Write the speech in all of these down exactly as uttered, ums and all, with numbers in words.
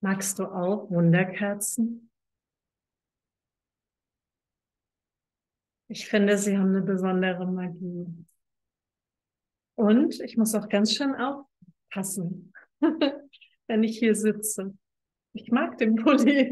Magst du auch Wunderkerzen? Ich finde, sie haben eine besondere Magie. Und ich muss auch ganz schön aufpassen, wenn ich hier sitze. Ich mag den Pulli.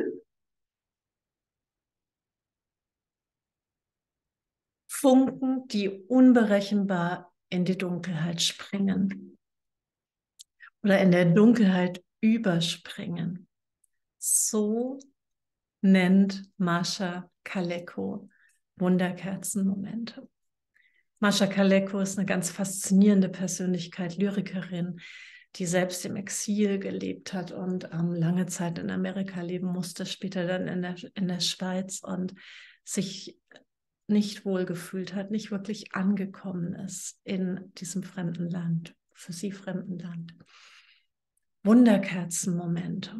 Funken, die unberechenbar in die Dunkelheit springen oder in der Dunkelheit überspringen. So nennt Mascha Kaleko Wunderkerzenmomente. Mascha Kaleko ist eine ganz faszinierende Persönlichkeit, Lyrikerin, die selbst im Exil gelebt hat und ähm, lange Zeit in Amerika leben musste, später dann in der, in der Schweiz und sich nicht wohlgefühlt hat, nicht wirklich angekommen ist in diesem fremden Land, für sie fremden Land. Wunderkerzenmomente.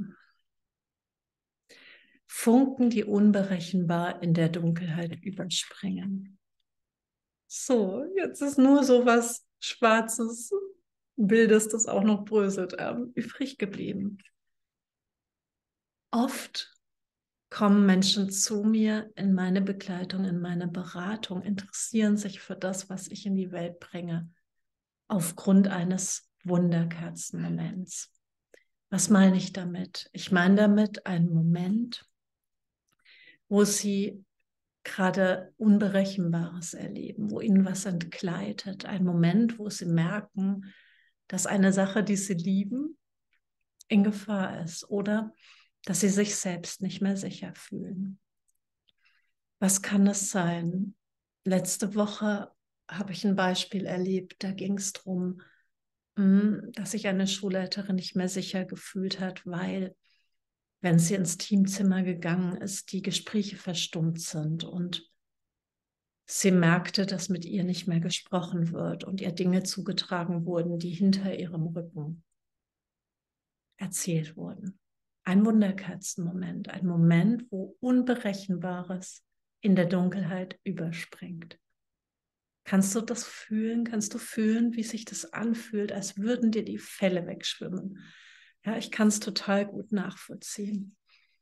Funken, die unberechenbar in der Dunkelheit überspringen. So, jetzt ist nur so was Schwarzes, Bildes, das auch noch bröselt, ähm, übrig geblieben. Oft kommen Menschen zu mir in meine Begleitung, in meine Beratung, interessieren sich für das, was ich in die Welt bringe, aufgrund eines Wunderkerzenmoments. Was meine ich damit? Ich meine damit einen Moment, wo sie gerade Unberechenbares erleben, wo ihnen was entgleitet. Ein Moment, wo sie merken, dass eine Sache, die sie lieben, in Gefahr ist oder dass sie sich selbst nicht mehr sicher fühlen. Was kann es sein? Letzte Woche habe ich ein Beispiel erlebt, da ging es darum, dass sich eine Schulleiterin nicht mehr sicher gefühlt hat, weil, wenn sie ins Teamzimmer gegangen ist, die Gespräche verstummt sind und sie merkte, dass mit ihr nicht mehr gesprochen wird und ihr Dinge zugetragen wurden, die hinter ihrem Rücken erzählt wurden. Ein Wunderkerzenmoment, ein Moment, wo Unberechenbares in der Dunkelheit überspringt. Kannst du das fühlen? Kannst du fühlen, wie sich das anfühlt, als würden dir die Felle wegschwimmen? Ja, ich kann es total gut nachvollziehen.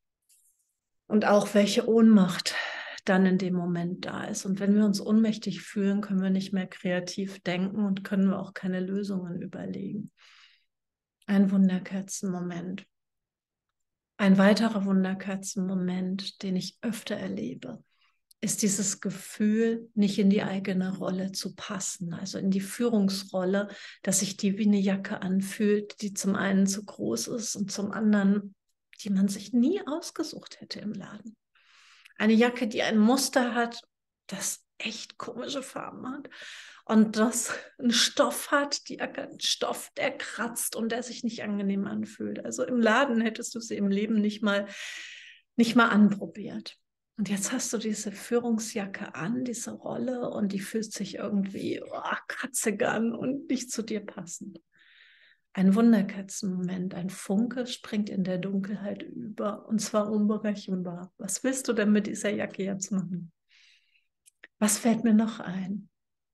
Und auch welche Ohnmacht dann in dem Moment da ist. Und wenn wir uns ohnmächtig fühlen, können wir nicht mehr kreativ denken und können wir auch keine Lösungen überlegen. Ein Wunderkerzenmoment. Ein weiterer Wunderkerzenmoment, den ich öfter erlebe, ist dieses Gefühl, nicht in die eigene Rolle zu passen, also in die Führungsrolle, dass sich die wie eine Jacke anfühlt, die zum einen zu groß ist und zum anderen, die man sich nie ausgesucht hätte im Laden. Eine Jacke, die ein Muster hat, das echt komische Farben hat und das einen Stoff hat, die Jacke einen Stoff, der kratzt und der sich nicht angenehm anfühlt. Also im Laden hättest du sie im Leben nicht mal, nicht mal anprobiert. Und jetzt hast du diese Führungsjacke an, diese Rolle, und die fühlt sich irgendwie oh, kratzig an und nicht zu dir passend. Ein Wunderkerzenmoment, ein Funke springt in der Dunkelheit über, und zwar unberechenbar. Was willst du denn mit dieser Jacke jetzt machen? Was fällt mir noch ein?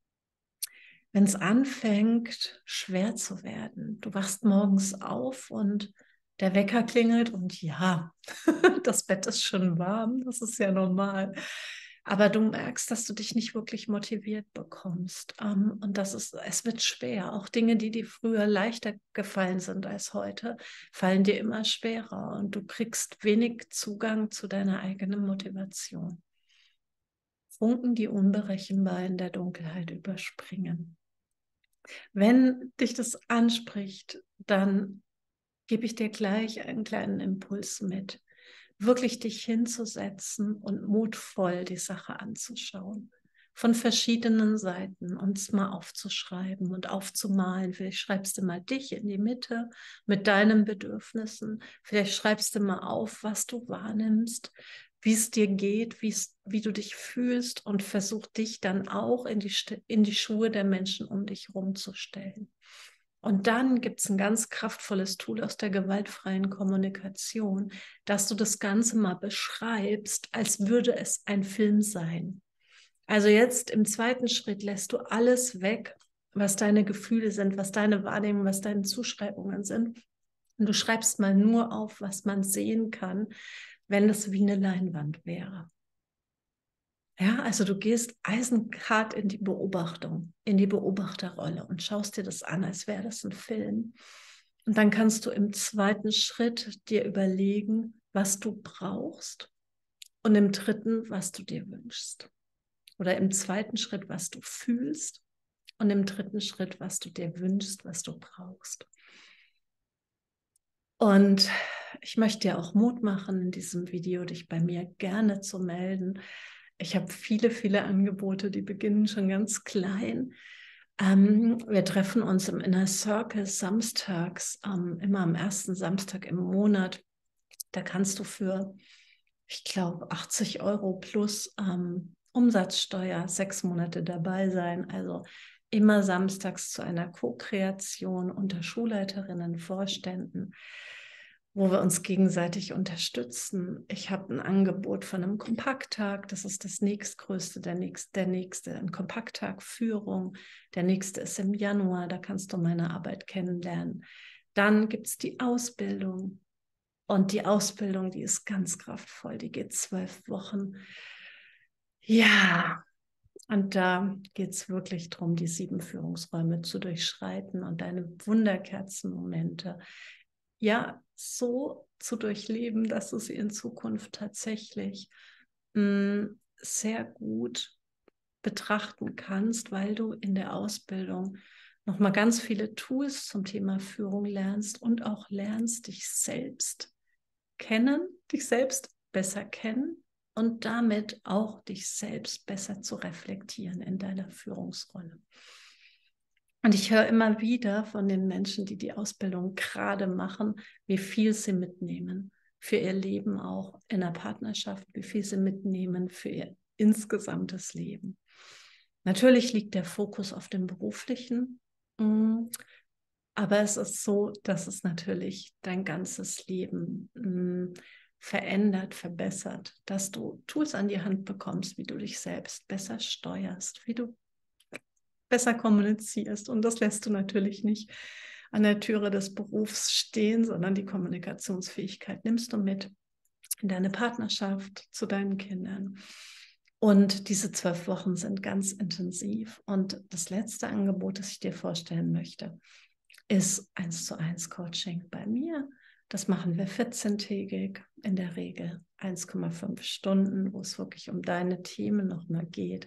Wenn es anfängt, schwer zu werden, du wachst morgens auf und der Wecker klingelt und ja, das Bett ist schon warm, das ist ja normal. Aber du merkst, dass du dich nicht wirklich motiviert bekommst. Um, und das ist, es wird schwer. Auch Dinge, die dir früher leichter gefallen sind als heute, fallen dir immer schwerer. Und du kriegst wenig Zugang zu deiner eigenen Motivation. Funken, die unberechenbar in der Dunkelheit überspringen. Wenn dich das anspricht, dann gebe ich dir gleich einen kleinen Impuls mit, wirklich dich hinzusetzen und mutvoll die Sache anzuschauen. Von verschiedenen Seiten, uns mal aufzuschreiben und aufzumalen. Vielleicht schreibst du mal dich in die Mitte mit deinen Bedürfnissen. Vielleicht schreibst du mal auf, was du wahrnimmst, wie es dir geht, wie du dich fühlst, und versuch dich dann auch in die, in die Schuhe der Menschen um dich herum zu stellen. Und dann gibt es ein ganz kraftvolles Tool aus der gewaltfreien Kommunikation, dass du das Ganze mal beschreibst, als würde es ein Film sein. Also jetzt im zweiten Schritt lässt du alles weg, was deine Gefühle sind, was deine Wahrnehmung, was deine Zuschreibungen sind, Und du schreibst mal nur auf, was man sehen kann, wenn es wie eine Leinwand wäre. Ja, also du gehst eisenkart in die Beobachtung, in die Beobachterrolle und schaust dir das an, als wäre das ein Film. Und dann kannst du im zweiten Schritt dir überlegen, was du brauchst, und im dritten, was du dir wünschst. Oder im zweiten Schritt, was du fühlst, und im dritten Schritt, was du dir wünschst, was du brauchst. Und ich möchte dir auch Mut machen, in diesem Video dich bei mir gerne zu melden. Ich habe viele, viele Angebote, die beginnen schon ganz klein. Ähm, wir treffen uns im Inner Circle samstags, ähm, immer am ersten Samstag im Monat. Da kannst du für, ich glaube, achtzig Euro plus ähm, Umsatzsteuer sechs Monate dabei sein. Also immer samstags zu einer Co-Kreation unter Schulleiterinnen, Vorständen, wo wir uns gegenseitig unterstützen. Ich habe ein Angebot von einem Kompakttag, das ist das nächstgrößte, der nächste, der nächste, ein Kompakttag Führung. Der nächste ist im Januar, da kannst du meine Arbeit kennenlernen. Dann gibt es die Ausbildung. Und die Ausbildung, die ist ganz kraftvoll, die geht zwölf Wochen. Ja, und da geht es wirklich darum, die sieben Führungsräume zu durchschreiten und deine Wunderkerzenmomente, ja, so zu durchleben, dass du sie in Zukunft tatsächlich mh, sehr gut betrachten kannst, weil du in der Ausbildung nochmal ganz viele Tools zum Thema Führung lernst und auch lernst, dich selbst kennen, dich selbst besser kennen und damit auch dich selbst besser zu reflektieren in deiner Führungsrolle. Und ich höre immer wieder von den Menschen, die die Ausbildung gerade machen, wie viel sie mitnehmen für ihr Leben auch in der Partnerschaft, wie viel sie mitnehmen für ihr insgesamtes Leben. Natürlich liegt der Fokus auf dem Beruflichen, aber es ist so, dass es natürlich dein ganzes Leben verändert, verbessert, dass du Tools an die Hand bekommst, wie du dich selbst besser steuerst, wie du besser kommunizierst. Und das lässt du natürlich nicht an der Türe des Berufs stehen, sondern die Kommunikationsfähigkeit nimmst du mit in deine Partnerschaft, zu deinen Kindern. Und diese zwölf Wochen sind ganz intensiv. Und das letzte Angebot, das ich dir vorstellen möchte, ist eins zu eins Coaching bei mir. Das machen wir vierzehntägig, in der Regel eins Komma fünf Stunden, wo es wirklich um deine Themen nochmal geht.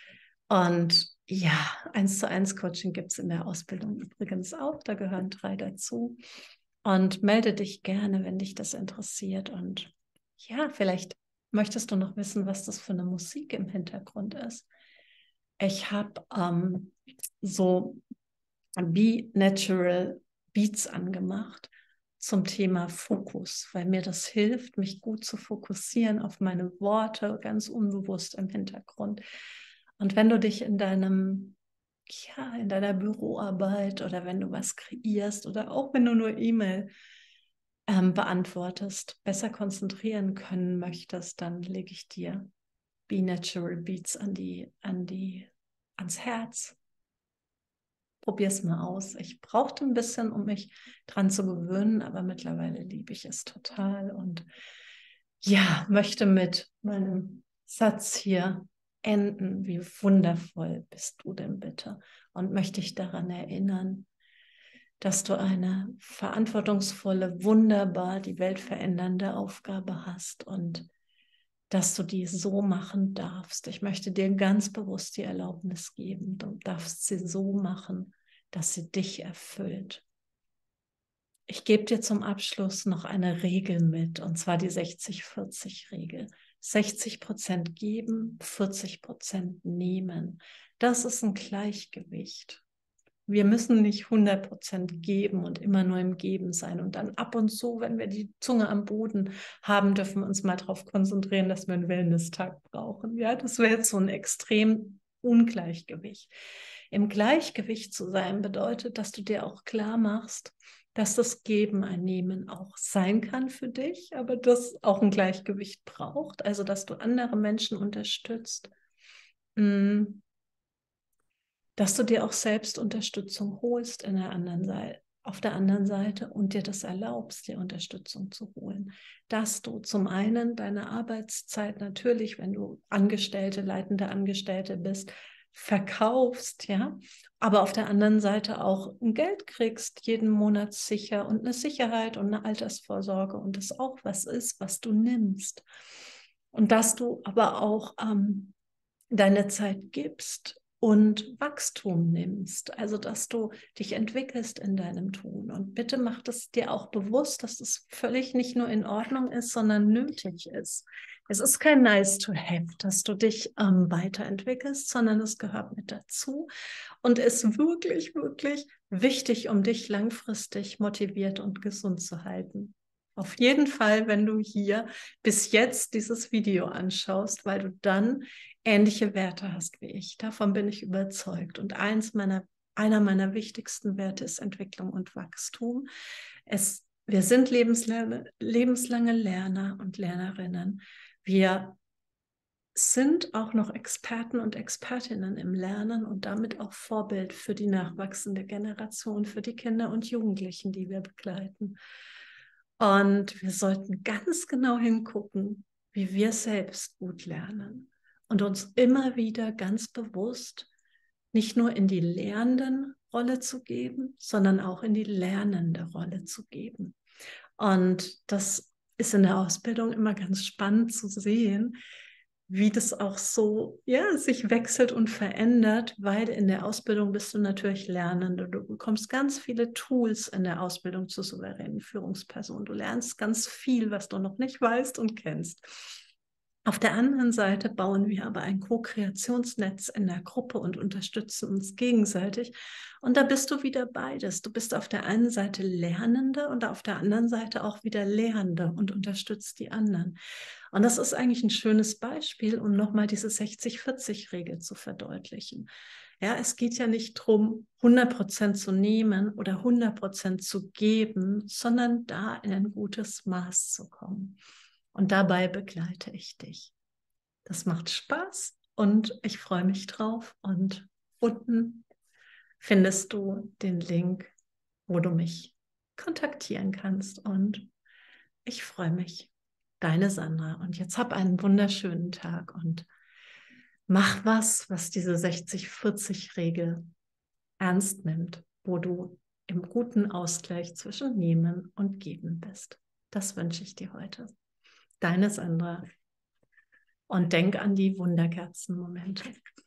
Und ja, eins zu eins Coaching gibt es in der Ausbildung übrigens auch, da gehören drei dazu. Und melde dich gerne, wenn dich das interessiert. Und ja, vielleicht möchtest du noch wissen, was das für eine Musik im Hintergrund ist. Ich habe ähm, so Be Natural Beats angemacht zum Thema Fokus, weil mir das hilft, mich gut zu fokussieren auf meine Worte, ganz unbewusst im Hintergrund. Und wenn du dich in deinem, ja, in deiner Büroarbeit oder wenn du was kreierst oder auch wenn du nur E-Mail ähm, beantwortest, besser konzentrieren können möchtest, dann lege ich dir Be Natural Beats an die, an die, ans Herz. Probier's mal aus. Ich brauchte ein bisschen, um mich dran zu gewöhnen, aber mittlerweile liebe ich es total und ja, möchte mit meinem Satz hier enden. Wie wundervoll bist du denn bitte? Und möchte ich daran erinnern, dass du eine verantwortungsvolle, wunderbar die Welt verändernde Aufgabe hast und dass du die so machen darfst. Ich möchte dir ganz bewusst die Erlaubnis geben. Du darfst sie so machen, dass sie dich erfüllt. Ich gebe dir zum Abschluss noch eine Regel mit, und zwar die sechzig vierzig Regel. sechzig Prozent geben, vierzig Prozent nehmen. Das ist ein Gleichgewicht. Wir müssen nicht hundert Prozent geben und immer nur im Geben sein. Und dann ab und zu, wenn wir die Zunge am Boden haben, dürfen wir uns mal darauf konzentrieren, dass wir einen Wellness-Tag brauchen. Ja, das wäre jetzt so ein extrem Ungleichgewicht. Im Gleichgewicht zu sein bedeutet, dass du dir auch klar machst, dass das Geben ein Nehmen auch sein kann für dich, aber das auch ein Gleichgewicht braucht. Also, dass du andere Menschen unterstützt. Dass du dir auch selbst Unterstützung holst in der anderen Seite, auf der anderen Seite und dir das erlaubst, dir Unterstützung zu holen. Dass du zum einen deine Arbeitszeit natürlich, wenn du Angestellte, leitende Angestellte bist, verkaufst, ja, aber auf der anderen Seite auch ein Geld kriegst, jeden Monat sicher und eine Sicherheit und eine Altersvorsorge und das auch was ist, was du nimmst. Und dass du aber auch ähm, deine Zeit gibst und Wachstum nimmst, also dass du dich entwickelst in deinem Tun. Und bitte mach es dir auch bewusst, dass das völlig nicht nur in Ordnung ist, sondern nötig ist. Es ist kein nice to have, dass du dich ähm, weiterentwickelst, sondern es gehört mit dazu und ist wirklich, wirklich wichtig, um dich langfristig motiviert und gesund zu halten. Auf jeden Fall, wenn du hier bis jetzt dieses Video anschaust, weil du dann ähnliche Werte hast wie ich. Davon bin ich überzeugt. Und eins meiner, einer meiner wichtigsten Werte ist Entwicklung und Wachstum. Es, wir sind lebenslange, lebenslange Lerner und Lernerinnen. Wir sind auch noch Experten und Expertinnen im Lernen und damit auch Vorbild für die nachwachsende Generation, für die Kinder und Jugendlichen, die wir begleiten. Und wir sollten ganz genau hingucken, wie wir selbst gut lernen und uns immer wieder ganz bewusst nicht nur in die lernenden Rolle zu geben, sondern auch in die lernende Rolle zu geben. Und das ist in der Ausbildung immer ganz spannend zu sehen, wie das auch so, ja, sich wechselt und verändert, weil in der Ausbildung bist du natürlich Lernende. Du bekommst ganz viele Tools in der Ausbildung zur souveränen Führungsperson. Du lernst ganz viel, was du noch nicht weißt und kennst. Auf der anderen Seite bauen wir aber ein Co-Kreationsnetz in der Gruppe und unterstützen uns gegenseitig. Und da bist du wieder beides. Du bist auf der einen Seite Lernende und auf der anderen Seite auch wieder Lehrende und unterstützt die anderen. Und das ist eigentlich ein schönes Beispiel, um nochmal diese sechzig vierzig Regel zu verdeutlichen. Ja, es geht ja nicht darum, hundert Prozent zu nehmen oder hundert Prozent zu geben, sondern da in ein gutes Maß zu kommen. Und dabei begleite ich dich. Das macht Spaß und ich freue mich drauf. Und unten findest du den Link, wo du mich kontaktieren kannst. Und ich freue mich. Deine Sandra. Und jetzt hab einen wunderschönen Tag und mach was, was diese sechzig vierzig Regel ernst nimmt, wo du im guten Ausgleich zwischen Nehmen und Geben bist. Das wünsche ich dir heute. Deine Sandra. Und denk an die Wunderkerzenmomente.